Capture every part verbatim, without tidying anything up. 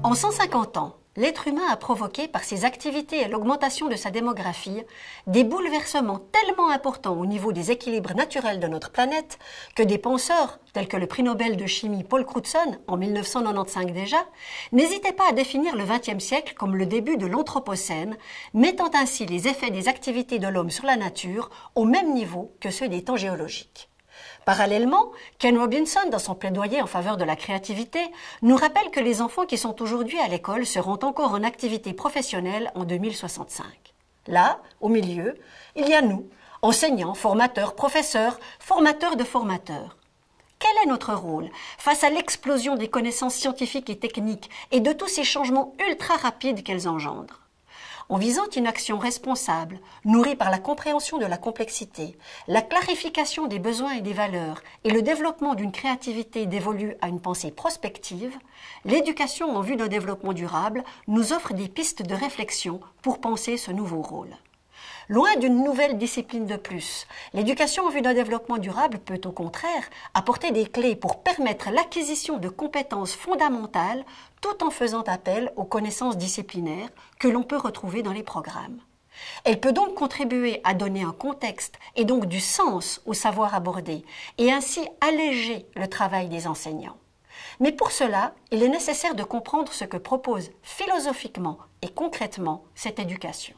En cent cinquante ans, l'être humain a provoqué par ses activités et l'augmentation de sa démographie des bouleversements tellement importants au niveau des équilibres naturels de notre planète que des penseurs, tels que le prix Nobel de chimie Paul Crutzen, en mille neuf cent quatre-vingt-quinze déjà, n'hésitaient pas à définir le vingtième siècle comme le début de l'Anthropocène, mettant ainsi les effets des activités de l'homme sur la nature au même niveau que ceux des temps géologiques. Parallèlement, Ken Robinson, dans son plaidoyer en faveur de la créativité, nous rappelle que les enfants qui sont aujourd'hui à l'école seront encore en activité professionnelle en deux mille soixante-cinq. Là, au milieu, il y a nous, enseignants, formateurs, professeurs, formateurs de formateurs. Quel est notre rôle face à l'explosion des connaissances scientifiques et techniques et de tous ces changements ultra rapides qu'elles engendrent ? En visant une action responsable, nourrie par la compréhension de la complexité, la clarification des besoins et des valeurs et le développement d'une créativité dévolue à une pensée prospective, l'éducation en vue d'un développement durable nous offre des pistes de réflexion pour penser ce nouveau rôle. Loin d'une nouvelle discipline de plus, l'éducation en vue d'un développement durable peut au contraire apporter des clés pour permettre l'acquisition de compétences fondamentales tout en faisant appel aux connaissances disciplinaires que l'on peut retrouver dans les programmes. Elle peut donc contribuer à donner un contexte et donc du sens au savoir abordé et ainsi alléger le travail des enseignants. Mais pour cela, il est nécessaire de comprendre ce que propose philosophiquement et concrètement cette éducation.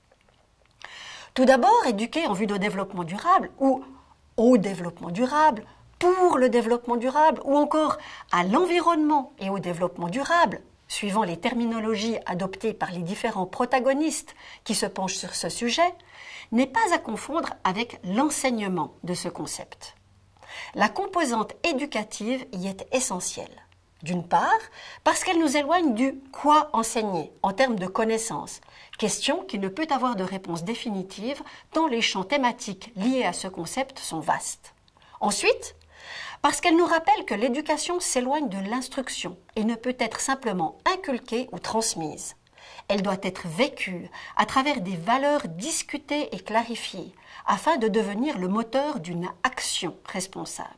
Tout d'abord, éduquer en vue de développement durable ou au développement durable, pour le développement durable ou encore à l'environnement et au développement durable, suivant les terminologies adoptées par les différents protagonistes qui se penchent sur ce sujet, n'est pas à confondre avec l'enseignement de ce concept. La composante éducative y est essentielle. D'une part, parce qu'elle nous éloigne du « quoi enseigner » en termes de connaissances, question qui ne peut avoir de réponse définitive tant les champs thématiques liés à ce concept sont vastes. Ensuite, parce qu'elle nous rappelle que l'éducation s'éloigne de l'instruction et ne peut être simplement inculquée ou transmise. Elle doit être vécue à travers des valeurs discutées et clarifiées afin de devenir le moteur d'une action responsable.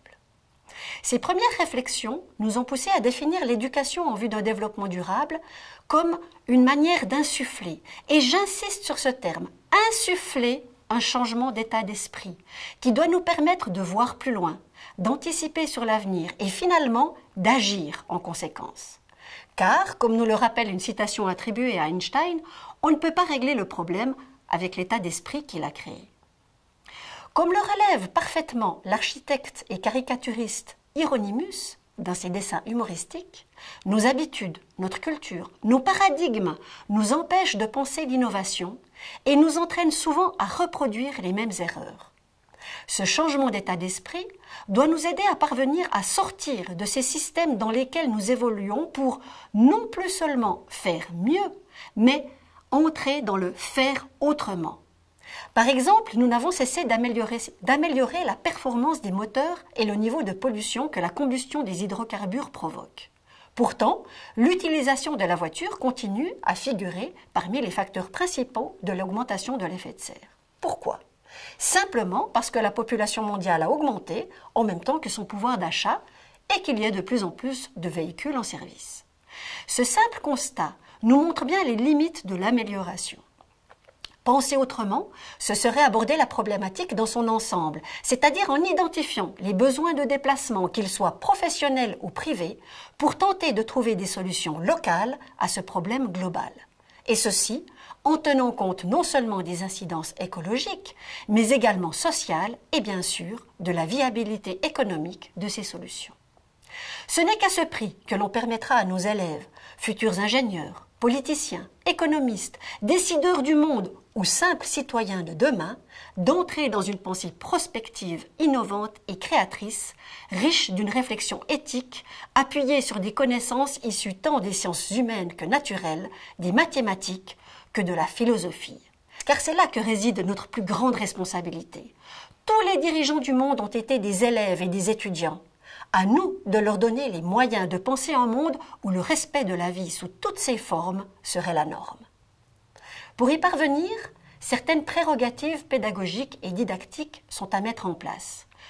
Ces premières réflexions nous ont poussé à définir l'éducation en vue d'un développement durable comme une manière d'insuffler, et j'insiste sur ce terme, insuffler un changement d'état d'esprit qui doit nous permettre de voir plus loin, d'anticiper sur l'avenir et finalement d'agir en conséquence. Car, comme nous le rappelle une citation attribuée à Einstein, on ne peut pas régler le problème avec l'état d'esprit qu'il a créé. Comme le relève parfaitement l'architecte et caricaturiste Hieronymus dans ses dessins humoristiques, nos habitudes, notre culture, nos paradigmes nous empêchent de penser l'innovation et nous entraînent souvent à reproduire les mêmes erreurs. Ce changement d'état d'esprit doit nous aider à parvenir à sortir de ces systèmes dans lesquels nous évoluons pour non plus seulement faire mieux, mais entrer dans le faire autrement. Par exemple, nous n'avons cessé d'améliorer, d'améliorer la performance des moteurs et le niveau de pollution que la combustion des hydrocarbures provoque. Pourtant, l'utilisation de la voiture continue à figurer parmi les facteurs principaux de l'augmentation de l'effet de serre. Pourquoi ? Simplement parce que la population mondiale a augmenté en même temps que son pouvoir d'achat et qu'il y a de plus en plus de véhicules en service. Ce simple constat nous montre bien les limites de l'amélioration. Penser autrement, ce serait aborder la problématique dans son ensemble, c'est-à-dire en identifiant les besoins de déplacement, qu'ils soient professionnels ou privés, pour tenter de trouver des solutions locales à ce problème global. Et ceci en tenant compte non seulement des incidences écologiques, mais également sociales et bien sûr de la viabilité économique de ces solutions. Ce n'est qu'à ce prix que l'on permettra à nos élèves, futurs ingénieurs, politiciens, économistes, décideurs du monde ou simples citoyens de demain, d'entrer dans une pensée prospective, innovante et créatrice, riche d'une réflexion éthique, appuyée sur des connaissances issues tant des sciences humaines que naturelles, des mathématiques que de la philosophie. Car c'est là que réside notre plus grande responsabilité. Tous les dirigeants du monde ont été des élèves et des étudiants. À nous de leur donner les moyens de penser un monde où le respect de la vie sous toutes ses formes serait la norme. Pour y parvenir, certaines prérogatives pédagogiques et didactiques sont à mettre en place.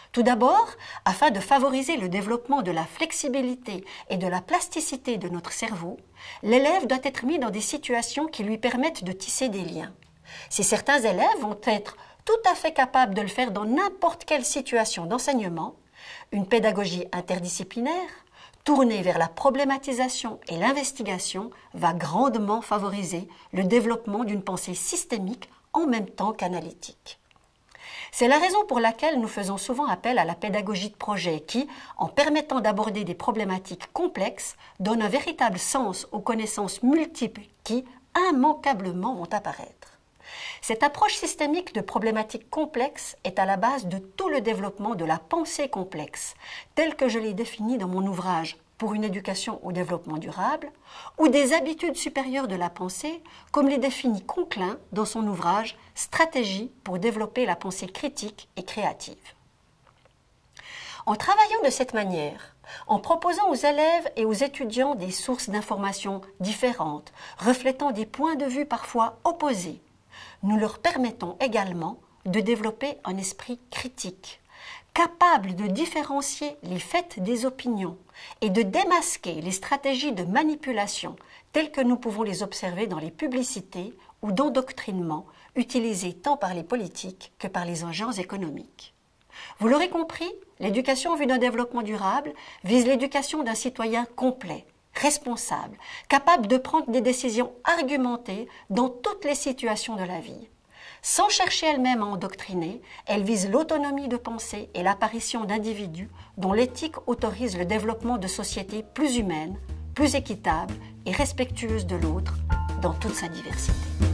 Tout d'abord, afin de favoriser le développement de la flexibilité et de la plasticité de notre cerveau, l'élève doit être mis dans des situations qui lui permettent de tisser des liens. Si certains élèves vont être tout à fait capables de le faire dans n'importe quelle situation d'enseignement, une pédagogie interdisciplinaire, tournée vers la problématisation et l'investigation, va grandement favoriser le développement d'une pensée systémique en même temps qu'analytique. C'est la raison pour laquelle nous faisons souvent appel à la pédagogie de projet qui, en permettant d'aborder des problématiques complexes, donne un véritable sens aux connaissances multiples qui, immanquablement, vont apparaître. Cette approche systémique de problématiques complexes est à la base de tout le développement de la pensée complexe, telle que je l'ai définie dans mon ouvrage pour une éducation au développement durable, ou des habitudes supérieures de la pensée, comme les définit Conklin dans son ouvrage « Stratégie pour développer la pensée critique et créative ». En travaillant de cette manière, en proposant aux élèves et aux étudiants des sources d'informations différentes, reflétant des points de vue parfois opposés, nous leur permettons également de développer un esprit critique, capable de différencier les faits des opinions et de démasquer les stratégies de manipulation telles que nous pouvons les observer dans les publicités ou d'endoctrinement utilisées tant par les politiques que par les agents économiques. Vous l'aurez compris, l'éducation en vue d'un développement durable vise l'éducation d'un citoyen complet, responsable, capable de prendre des décisions argumentées dans toutes les situations de la vie. Sans chercher elle-même à endoctriner, elle vise l'autonomie de pensée et l'apparition d'individus dont l'éthique autorise le développement de sociétés plus humaines, plus équitables et respectueuses de l'autre dans toute sa diversité.